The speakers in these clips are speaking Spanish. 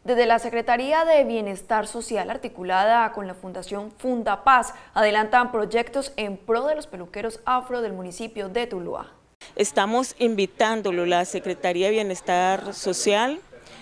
Desde la Secretaría de Bienestar Social, articulada con la Fundación Fundapaz, adelantan proyectos en pro de los peluqueros afro del municipio de Tuluá. Estamos invitándolo, la Secretaría de Bienestar Social,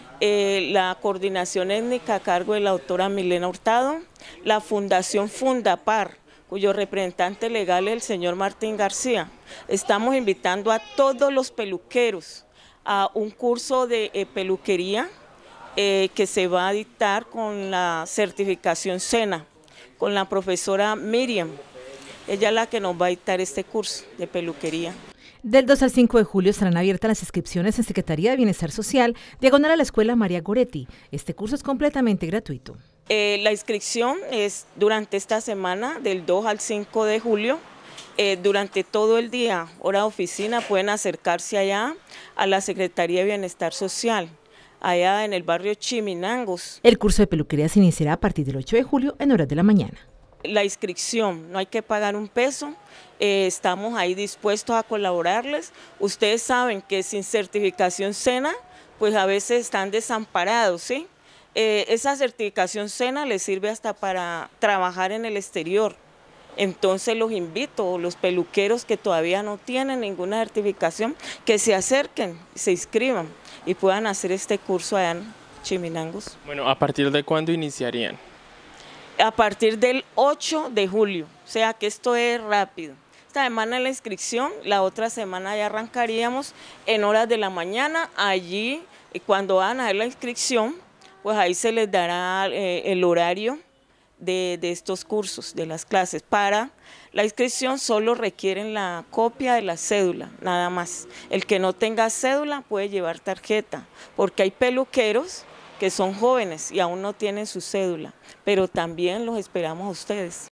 la coordinación étnica a cargo de la doctora Milena Hurtado, la Fundación Fundapar, cuyo representante legal es el señor Martín García. Estamos invitando a todos los peluqueros a un curso de peluquería que se va a dictar con la certificación SENA, con la profesora Miriam. Ella es la que nos va a dictar este curso de peluquería. Del 2 al 5 de julio estarán abiertas las inscripciones en Secretaría de Bienestar Social, diagonal a la Escuela María Goretti. Este curso es completamente gratuito. La inscripción es durante esta semana, del 2 al 5 de julio. Durante todo el día, hora de oficina, pueden acercarse allá a la Secretaría de Bienestar Social, allá en el barrio Chiminangos. El curso de peluquería se iniciará a partir del 8 de julio en horas de la mañana. La inscripción, no hay que pagar un peso, estamos ahí dispuestos a colaborarles. Ustedes saben que sin certificación SENA, pues a veces están desamparados, ¿sí? Esa certificación SENA les sirve hasta para trabajar en el exterior. Entonces los invito, los peluqueros que todavía no tienen ninguna certificación, que se acerquen, se inscriban y puedan hacer este curso allá en Chiminangos. Bueno, ¿a partir de cuándo iniciarían? A partir del 8 de julio, o sea que esto es rápido. Esta semana la inscripción, la otra semana ya arrancaríamos en horas de la mañana. Allí, cuando van a ver la inscripción, pues ahí se les dará el horario de estos cursos, de las clases. Para la inscripción solo requieren la copia de la cédula, nada más. El que no tenga cédula puede llevar tarjeta, porque hay peluqueros que son jóvenes y aún no tienen su cédula, pero también los esperamos a ustedes.